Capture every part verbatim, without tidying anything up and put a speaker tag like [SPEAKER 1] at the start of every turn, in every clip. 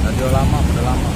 [SPEAKER 1] radio lama, udah lama.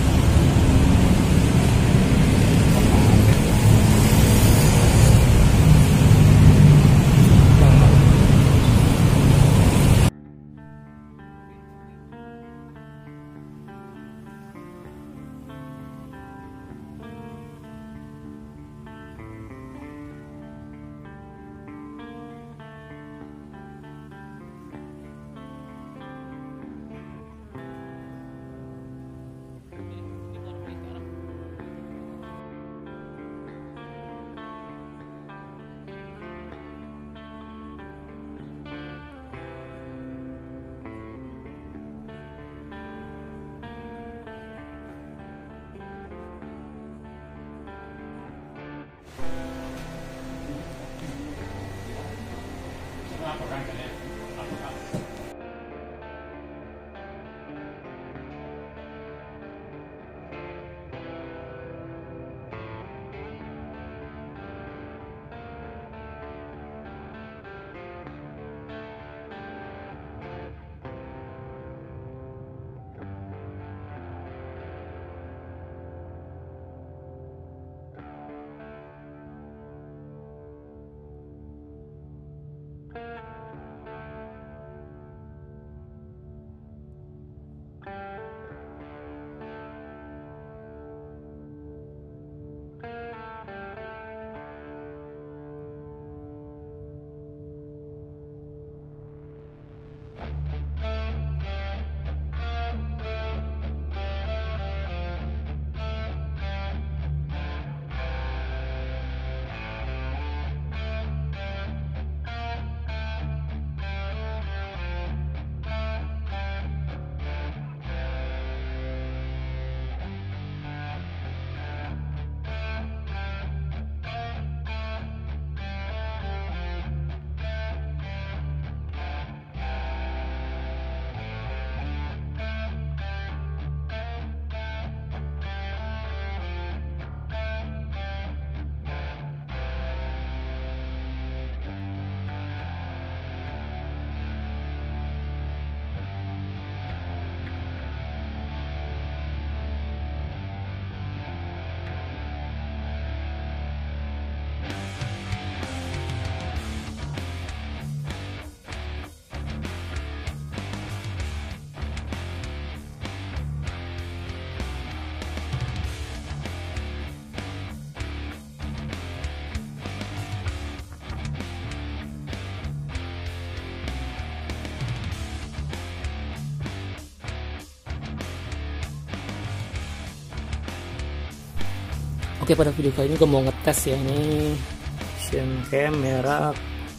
[SPEAKER 2] Oke, pada video kali ini gue mau ngetes ya, ini action cam merek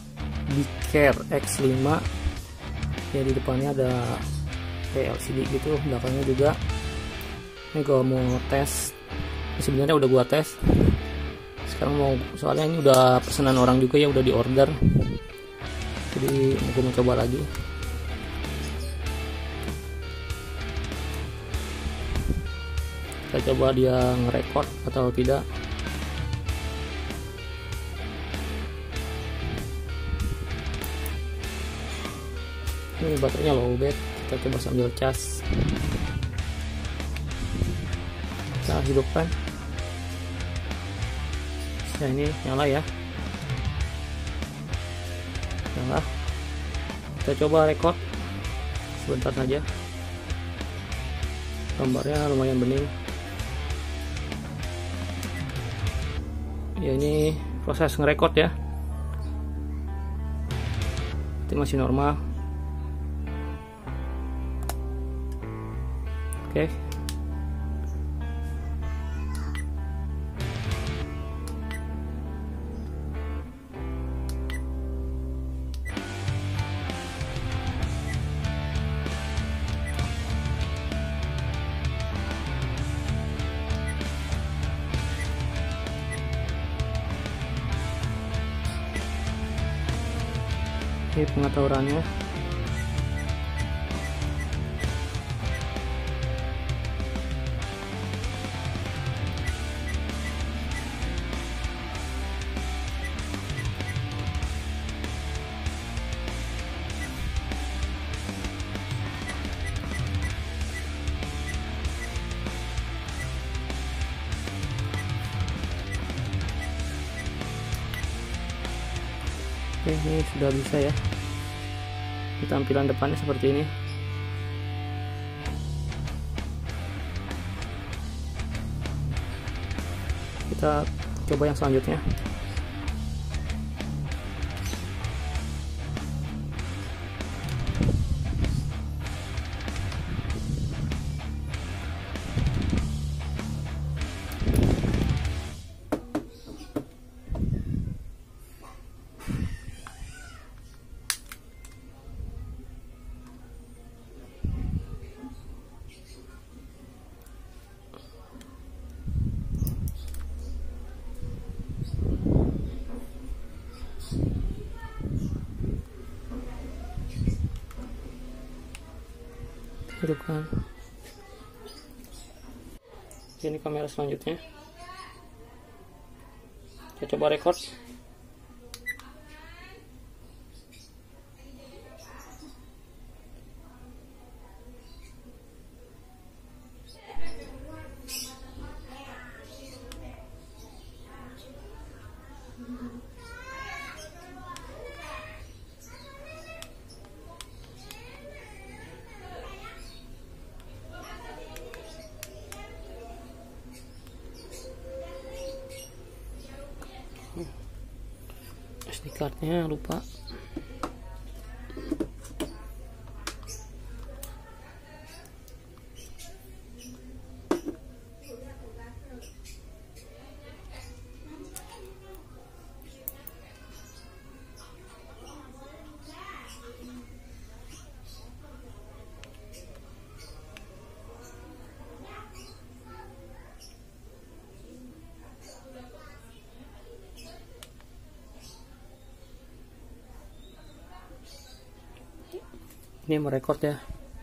[SPEAKER 2] Bicare X lima ya, di depannya ada kayak L C D gitu, belakangnya juga. Ini gue mau ngetes, sebenarnya udah gue tes sekarang mau, soalnya ini udah pesanan orang juga ya, udah di order, jadi gue mau coba lagi. Kita coba dia ngerekord atau tidak. Ini baterainya low bat, kita coba sambil cas. Kita hidupkan. Ya, ini nyala ya, nyala. Kita coba record sebentar saja. Gambarnya lumayan bening. Ya, ini proses ngerekord ya, itu masih normal. Oke, ini pengaturannya. Oke, ini sudah bisa ya. Tampilan depannya seperti ini. Kita coba yang selanjutnya. Hidupkan. Ini kamera selanjutnya. Kita coba record. S D cardnya lupa. Ini merekord ya.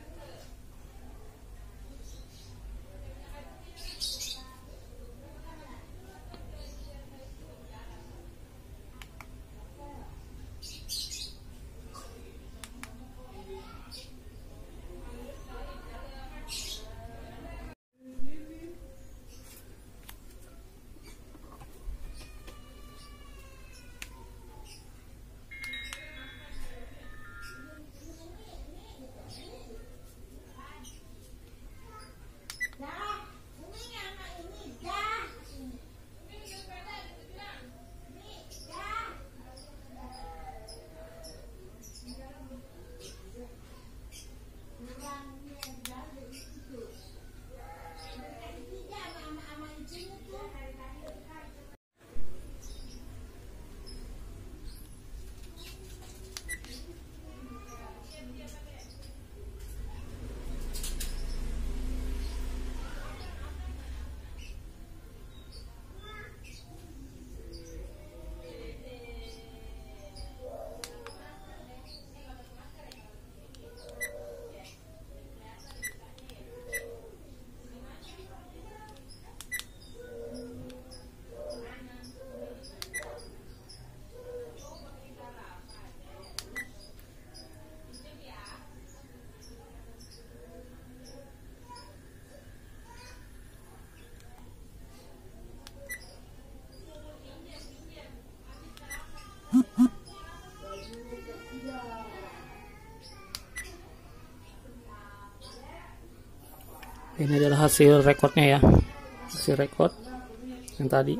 [SPEAKER 2] Ini adalah hasil rekodnya ya, hasil rekod yang tadi.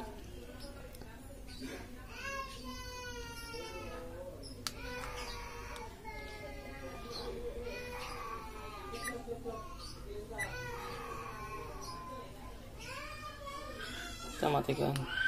[SPEAKER 2] Kita matikan.